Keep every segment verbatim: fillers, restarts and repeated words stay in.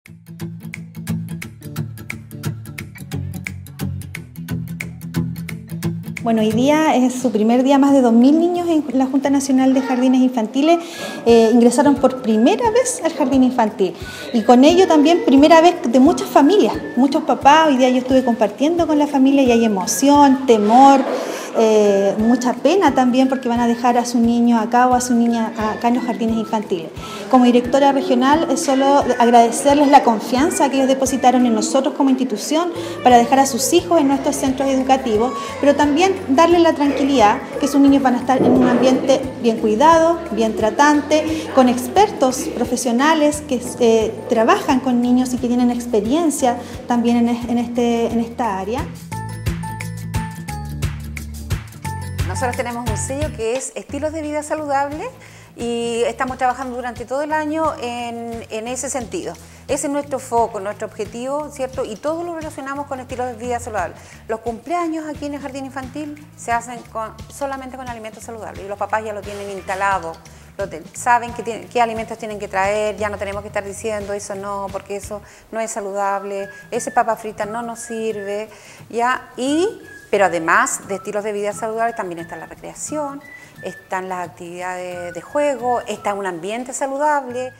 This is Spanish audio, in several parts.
Bueno, hoy día es su primer día, más de dos mil niños en la Junta Nacional de Jardines Infantiles eh, ingresaron por primera vez al jardín infantil y con ello también primera vez de muchas familias, muchos papás. Hoy día yo estuve compartiendo con la familia y hay emoción, temor, eh, mucha pena también porque van a dejar a su niño acá o a su niña acá en los jardines infantiles. Como directora regional es solo agradecerles la confianza que ellos depositaron en nosotros como institución para dejar a sus hijos en nuestros centros educativos, pero también darles la tranquilidad que sus niños van a estar en un ambiente bien cuidado, bien tratante, con expertos profesionales que eh, trabajan con niños y que tienen experiencia también en, en, este, en esta área. Nosotros tenemos un sello que es Estilos de Vida Saludable y estamos trabajando durante todo el año en, en ese sentido. Ese es nuestro foco, nuestro objetivo, ¿cierto? Y todo lo relacionamos con estilos de vida saludable. Los cumpleaños aquí en el jardín infantil se hacen con, solamente con alimentos saludables y los papás ya lo tienen instalado, lo ten, saben qué, tiene, qué alimentos tienen que traer, ya no tenemos que estar diciendo eso no, porque eso no es saludable, ese papa frita no nos sirve, ¿ya? Y, pero además de estilos de vida saludables también está la recreación, están las actividades de juego, está un ambiente saludable.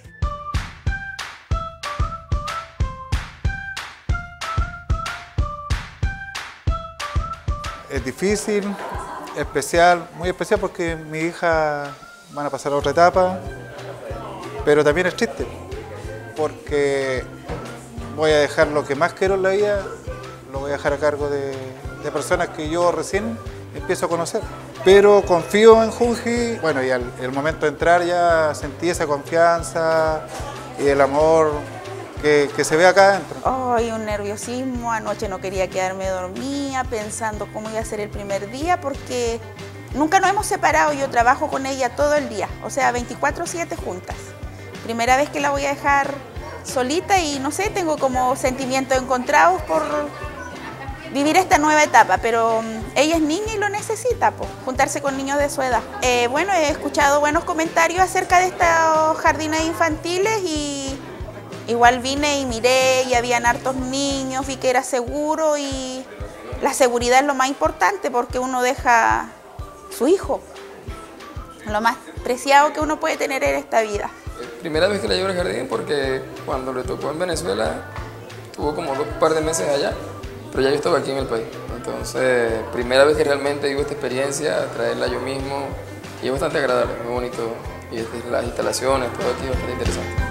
Es difícil, especial, muy especial porque mi hija van a pasar a otra etapa, pero también es triste porque voy a dejar lo que más quiero en la vida, lo voy a dejar a cargo de, de personas que yo recién empiezo a conocer. Pero confío en Junji, bueno, y al el momento de entrar ya sentí esa confianza y el amor que, que se ve acá adentro. Ay, un nerviosismo, anoche no quería quedarme dormida pensando cómo iba a ser el primer día porque nunca nos hemos separado, yo trabajo con ella todo el día, o sea, veinticuatro siete juntas. Primera vez que la voy a dejar solita y no sé, tengo como sentimientos encontrados por vivir esta nueva etapa, pero um, ella es niña y lo necesita, pues, juntarse con niños de su edad. Eh, bueno, he escuchado buenos comentarios acerca de estos jardines infantiles y igual vine y miré y habían hartos niños, vi que era seguro y la seguridad es lo más importante porque uno deja su hijo, lo más preciado que uno puede tener en esta vida. Primera vez que la llevo al jardín porque cuando le tocó en Venezuela tuvo como dos par de meses allá, pero ya yo estaba aquí en el país. Entonces, primera vez que realmente vivo esta experiencia, traerla yo mismo y es bastante agradable, muy bonito y las instalaciones, todo aquí es bastante interesante.